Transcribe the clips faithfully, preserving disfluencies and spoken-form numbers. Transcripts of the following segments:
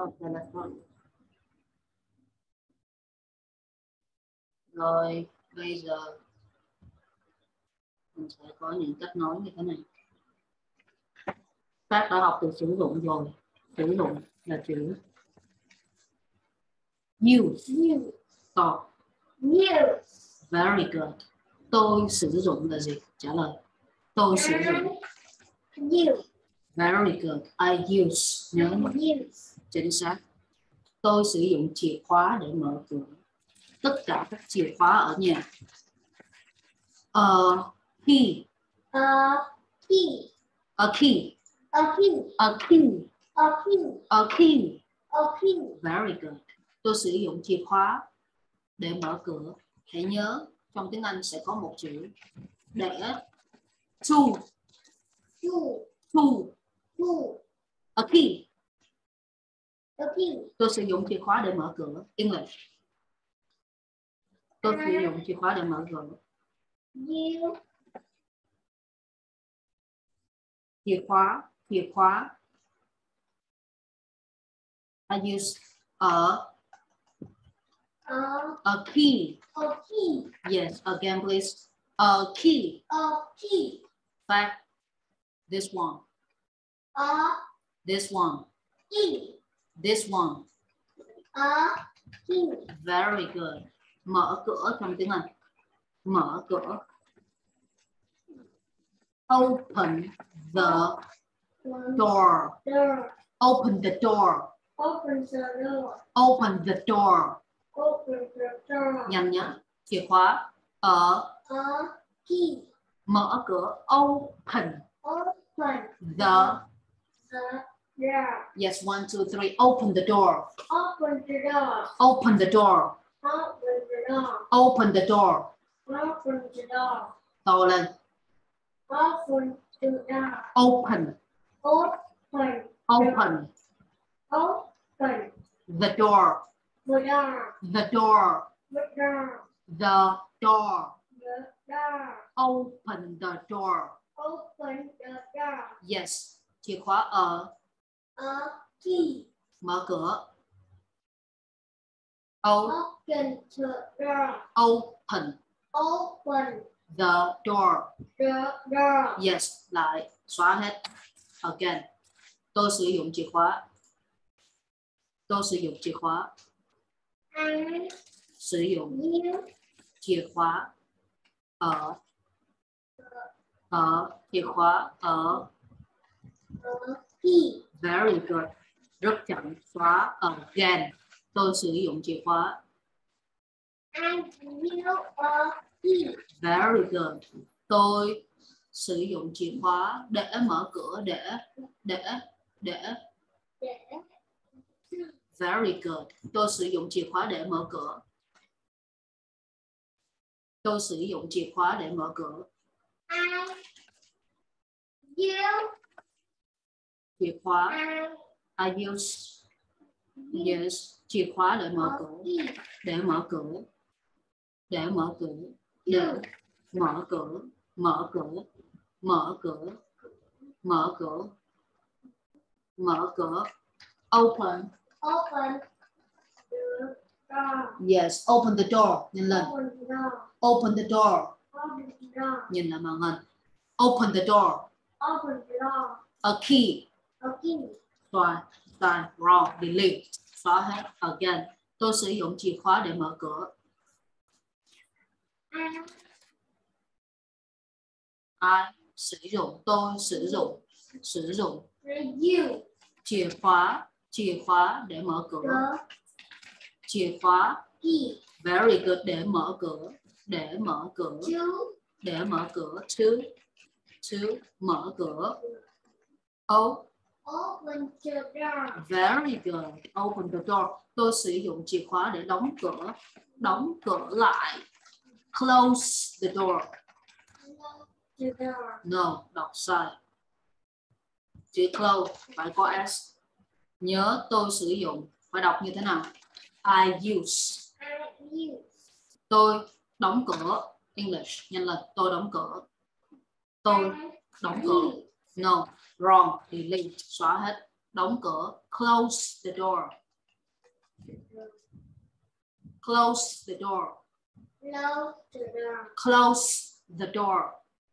Ok là xong. Rồi bây giờ mình sẽ có những kết nối như thế này. Các đã học từ sử dụng rồi. Sử dụng là chữ use. Use. Stop. Use. Very good. Tôi sử dụng là gì? Trả lời. Tôi sử dụng. Use. Very good. I use. Nhớ mà. Use. Chính xác. Tôi sử dụng chìa khóa để mở cửa. Tất cả các chìa khóa ở nhà. A key. A key. A key. A key. A key. A key. A key. A key. Very good. Tôi sử dụng chìa khóa để mở cửa. Hãy nhớ trong tiếng Anh sẽ có một chữ để. To. To. To. To. A key. A key. Tôi sử dụng chìa khóa để mở cửa. English. Tôi sử dụng chìa khóa để mở cửa. You. Chìa khóa. Chìa khóa. I use a. A. A key. A key. Yes, again please. A key. A key. Fact. This one. A This one. key. This one. A key. Very good. Mở cửa trong tiếng Anh. Mở cửa. Open the door. Door. Open the door. Open the door. Open the door. Open the door. Nhanh nhé. Chìa khóa. Ở. A key. Mở cửa. Open Open the. the door. Yes, one, two, three. Open the door. Open the door. Open the door. Open the door. Open the door. Open the door. To lên. Open the door. Open. Open. Open. Open The door. the door. The door. The door. The door. The door. Open the door. Open the door. Yes. Chìa khóa ở. A key. Mở cửa. O. Open the door. Open Open the door. the door. Yes. Lại. Xóa hết. Again. Tôi sử dụng chìa khóa. Tôi sử dụng chìa khóa. I Sử dụng use chìa khóa ở. Ở. Chìa khóa ở. a key. Very good. Rất chậm. Xóa again. Tôi sử dụng chìa khóa. I use a key. Very good. Tôi sử dụng chìa khóa để mở cửa. Để. Để. Để. Để. Very good. Tôi sử dụng chìa khóa để mở cửa. Tôi sử dụng chìa khóa để mở cửa. I use Chìa khóa. I I use. Yes. Chìa khóa để mở a cửa. key. Để mở cửa. Để mở cửa. Để mở cửa. Mở cửa. Mở cửa. Mở cửa. Mở cửa. Open. Open the door. Yes. Open the door. Nhìn lên. Open the door. Open the door. Open the door. Nhìn lại màn hình. Open the door. Open the door. A key. A key. Sai. Sai. Wrong. Delete. Xóa hết. Again. Tôi sử dụng chìa khóa để mở cửa. I I sử dụng. Tôi sử dụng. Sử dụng use chìa khóa. Chìa khóa để mở cửa. the Chìa khóa. key Very good. Để mở cửa. Để mở cửa. to Để mở cửa. To. To. Mở cửa. O. open the door. Very good. Open the door. Tôi sử dụng chìa khóa để đóng cửa. Đóng cửa lại. Close the door. Close the door. No, đọc sai. Chữ close phải có S. Nhớ tôi sử dụng. Phải đọc như thế nào? I use. I use Tôi đóng cửa. English. Nhanh lên. Tôi đóng cửa. Tôi đóng cửa. No. Wrong. Delete. Xóa hết. đóng cửa. Close the door. Close the door. Close the door. Close the door.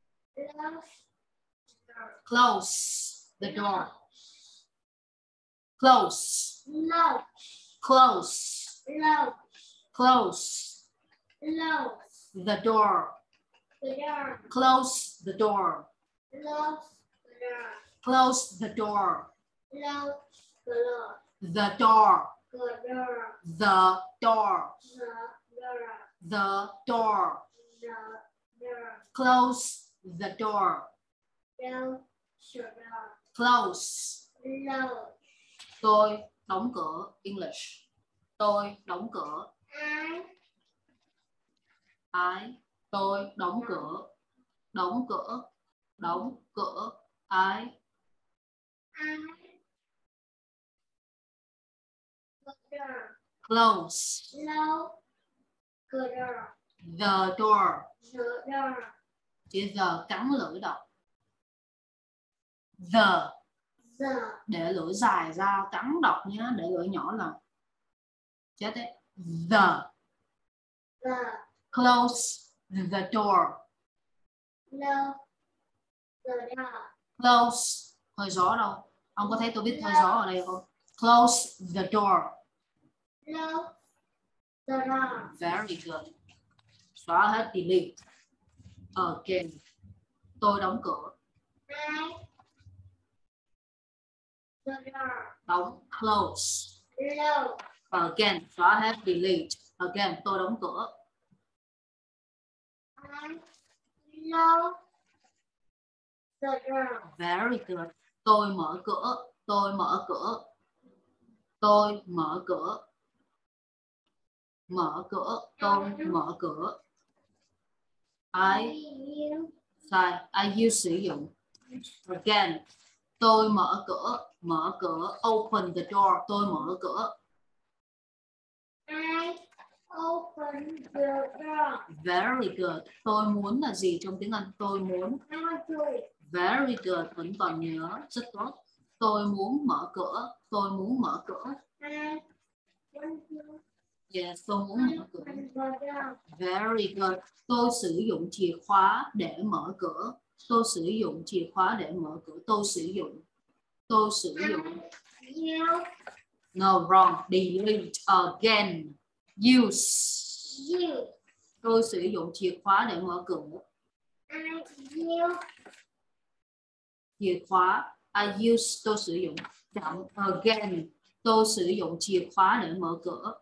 Close the door. Close the door. Close. Close. Close. Close. Close Close the door. the door. Close the door. Close the door. Close the door. Close the door. The door. The door. The door. The door. The door. The door. Close the door. Close the door. Close. Close. Tôi đóng cửa. English. Tôi đóng cửa. I. I. Tôi đóng cửa. Đóng cửa. Đóng cửa. I. I. The door. Close Close the door. the door. The door. Chữ the cắn lưỡi đọc. The. The. Để lưỡi dài ra cắn đọc nhé. Để lưỡi nhỏ là chết đấy. The. The. Close the door. Close the door. Close. Hơi gió đâu. Ông có thấy tôi viết hơi gió ở đây không? Close the door. Close the door. Very good. Xóa hết, delete. Again. Tôi đóng cửa. I. The door. Đóng. Close. Close. Again. Xóa hết, delete. Again. Tôi đóng cửa. I. Close the door. Very good. Tôi mở cửa. Tôi mở cửa. Tôi mở cửa. Mở cửa. Tôi mở cửa. I. You. Sai. I use sử dụng. Again. Tôi mở cửa. Mở cửa. Open the door. Tôi mở cửa. I open the door. Very good. Tôi muốn là gì trong tiếng Anh? Tôi muốn. I want to. Very good. Vẫn còn nhớ. Rất tốt. Tôi muốn mở cửa. Tôi muốn mở cửa. I want to. Yes, tôi muốn mở cửa. Open the door. Very good. Tôi sử dụng chìa khóa để mở cửa. Tôi sử dụng chìa khóa để mở cửa. Tôi sử dụng. Tôi sử dụng. You. No, wrong. Delete again. Use. You. Tôi sử dụng chìa khóa để mở cửa. I. You. Chìa khóa. I use. Tôi sử dụng. Chậm. Again. Tôi sử dụng chìa khóa để mở cửa.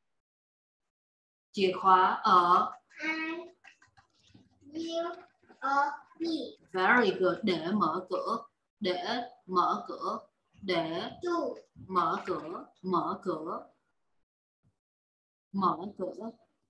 Chìa khóa ở. I. You. Or me. Very good. Để mở cửa. Để mở cửa. Để To. mở cửa. Mở cửa. Mở cửa.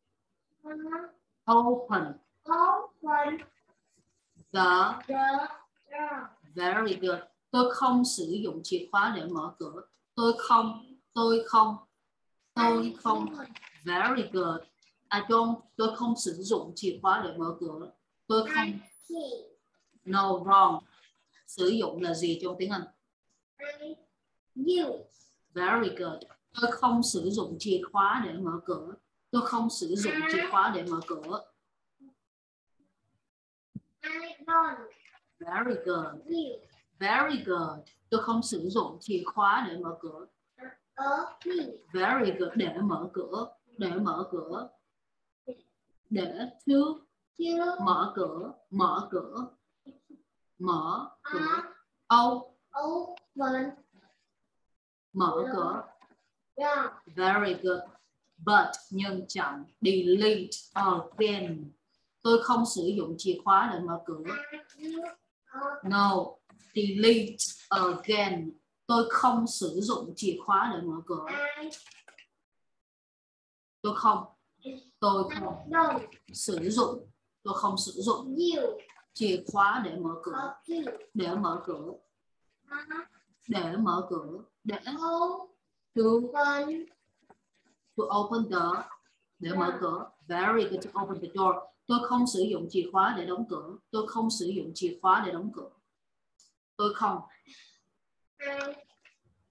Open. Open The. the door. Very good. Tôi không sử dụng chìa khóa để mở cửa. Tôi không. Tôi không. Tôi không. Very good. I don't. Tôi không sử dụng chìa khóa để mở cửa. Tôi không. Key. No, wrong. Sử dụng là gì trong tiếng Anh? I use. Very good. Tôi không sử dụng chìa khóa để mở cửa. Tôi không sử dụng chìa khóa để mở cửa. I don't Very good. use. Very good. Tôi không sử dụng chìa khóa để mở cửa. A key. Very good. Để mở cửa. Để mở cửa. Để to. To. Mở cửa. Mở cửa. Mở cửa. I Oh. open Mở cửa. door. Very good. But nhưng chẳng. Delete again. Tôi không sử dụng chìa khóa để mở cửa. I use a No. Delete again. Tôi không sử dụng chìa khóa để mở cửa. I Tôi không. Tôi không don't sử dụng. Tôi không sử dụng use chìa khóa để mở cửa. a key. Để mở cửa. I Để mở cửa. Để open to, to open the. Để mở cửa. Very good. To open the door. Tôi không sử dụng chìa khóa để đóng cửa. Tôi không sử dụng chìa khóa để đóng cửa. Tôi không. I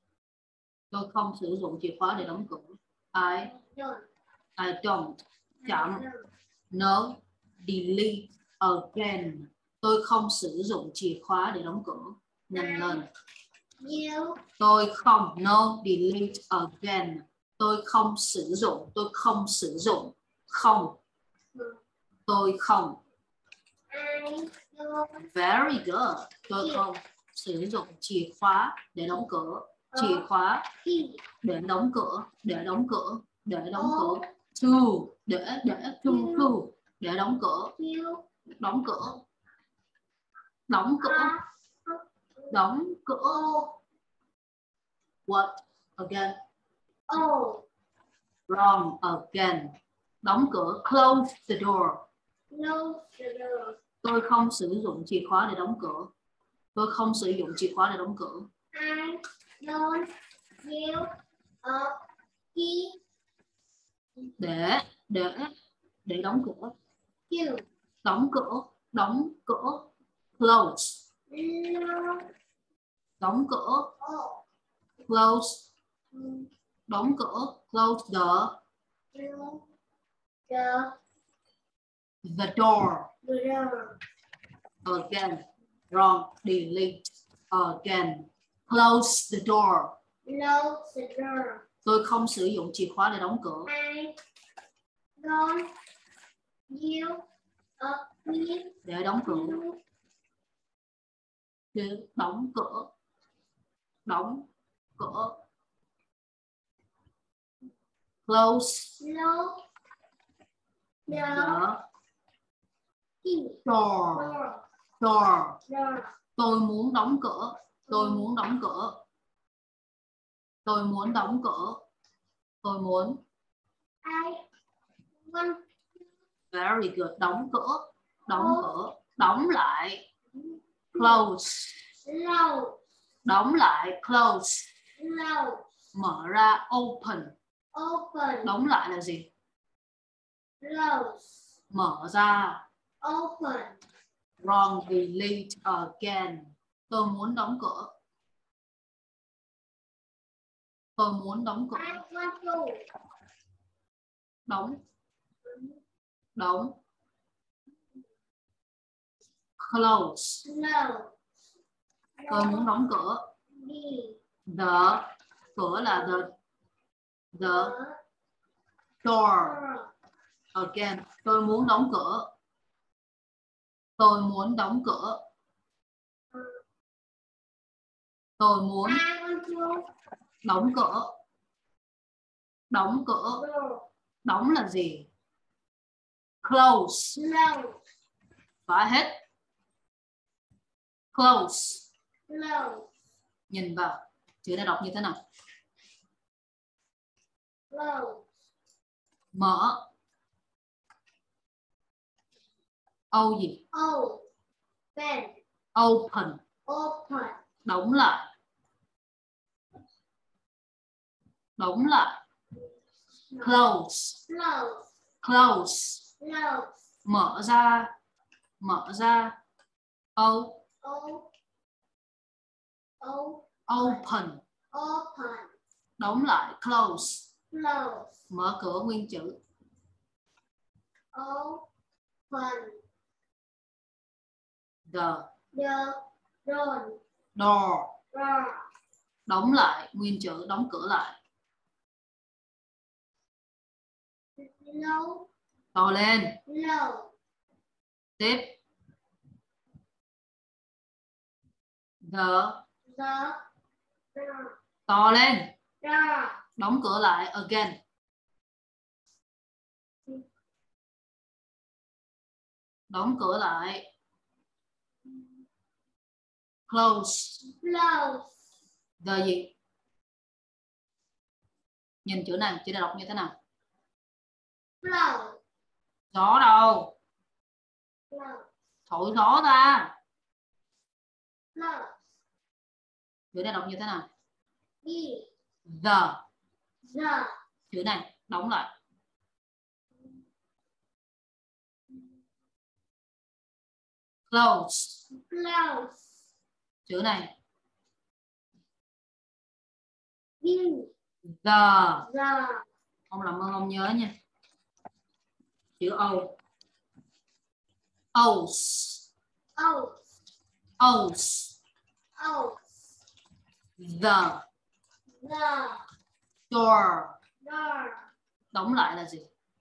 Tôi không sử dụng chìa khóa để đóng cửa. I, I don't. Chậm. No. Delete again. Tôi không sử dụng chìa khóa để đóng cửa. Nhanh lên. Tôi không. No. Delete again. Tôi không sử dụng. Tôi không sử dụng. Không. Tôi không. Very good. Tôi không sử dụng chìa khóa để đóng cửa. Chìa khóa để đóng cửa. Để đóng cửa. Để đóng cửa. To. Để. Để. To. To. Để đóng cửa. Đóng cửa. Đóng cửa. Đóng cửa. What? Again. Oh. Wrong again. Đóng cửa. Close the door. Close the door. Tôi không sử dụng chìa khóa để đóng cửa. Tôi không sử dụng chìa khóa để đóng cửa. I don't use a key. Để. Để. Để đóng cửa. You. Đóng cửa. Đóng cửa. Close. No. Đóng cửa. Oh. Close. Đóng cửa. Close the. The. The door. The door. Again. Wrong. Delete. Again. Close the door. Close the door. Tôi không sử dụng chìa khóa để đóng cửa. I don't use a key. Để đóng cửa. Để đóng cửa. Đóng cửa. Close. No. The The key. door. Door. Door. Door. Tôi muốn đóng cửa. Tôi muốn đóng cửa. Tôi muốn đóng cửa. Tôi muốn. I want. Very good. Đóng cửa. Đóng cửa. Đóng lại. Close. Close. Đóng lại. Close. Close. Mở ra. Open. Open. Đóng lại là gì? Close. Mở ra. Open. Wrong. Delete again. Tôi muốn đóng cửa. Tôi muốn đóng cửa. I want to. Đóng. Đóng. Close. No. Tôi muốn đóng cửa. Me. The. Cửa là the. The door. Again. Tôi muốn đóng cửa. Tôi muốn đóng cửa. Tôi muốn I want to. đóng cửa. Đóng cửa. Door. Đóng là gì? Close. Close. Phải hết. Close. Close. Nhìn vào. Chữ này đọc như thế nào? Close. Mở. O gì? Open. Open. Open. Đóng lại. Đóng lại. Close. Close. Close. Close. Mở ra. Mở ra. O. O. O. Open. Open. Đóng lại. Close. Close. Mở cửa nguyên chữ. Open. The. The door. Door. Door. Đóng lại. Nguyên chữ. Đóng cửa lại. No. To lên. No. Tiếp. The. The door. To lên. Door. Đóng cửa lại. Again. Đóng cửa lại. Close. Close. The gì? Nhìn chữ này. Chữ này đọc như thế nào? Close. Gió đâu? Close. Thổi gió ra. Close. Chữ này đọc như thế nào? E. The. The. Chữ này đóng lại. Close. Close. Chữ này. In. The. The. Ông làm ơn ông nhớ nha. Chữ O. O's. O's. O's. O's. The. The. Door. Door. Đóng lại là gì?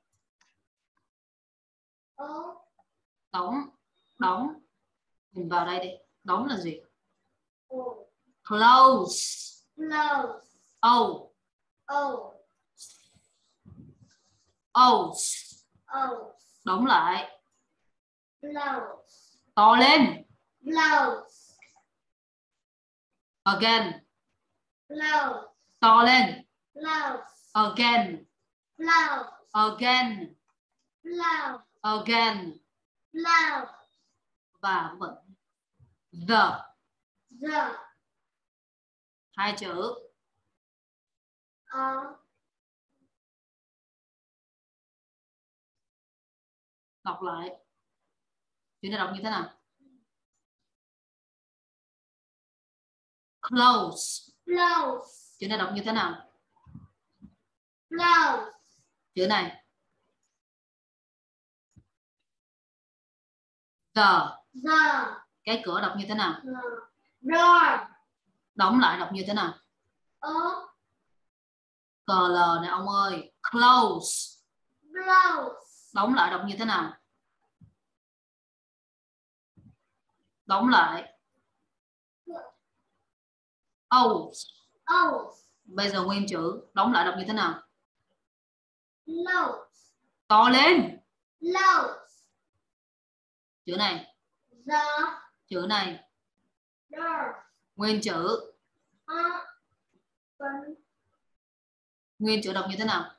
O. Đóng. Đóng. Mình vào đây đi. Đóng là gì? O. Close. Close. O. O. O's. O. Đóng lại. Close. To lên. Close. Again. Close. To lên. Close. Again. Close. Again. Close. Again. Close. Và vẫn. The. The. Hai chữ. O. Đọc lại. Chữ này đọc như thế nào? Close. Close. Chữ này đọc như thế nào? Close. Chữ này. The. The. Cái cửa đọc như thế nào? The. Door. Đóng lại đọc như thế nào? O. Cờ lờ này ông ơi. Close. Close. Đóng lại đọc như thế nào? Đóng lại. O's. O's. Bây giờ nguyên chữ. Đóng lại đọc như thế nào? Close. To lên. Close. Chữ này. The. Chữ này. Door. Nguyên chữ. Open. Nguyên chữ đọc như thế nào?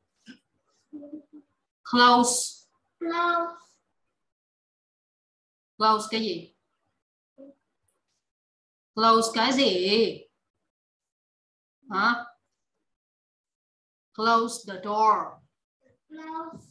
Close. Close. Close cái gì? Close cái gì? Hả? Close the door. Close.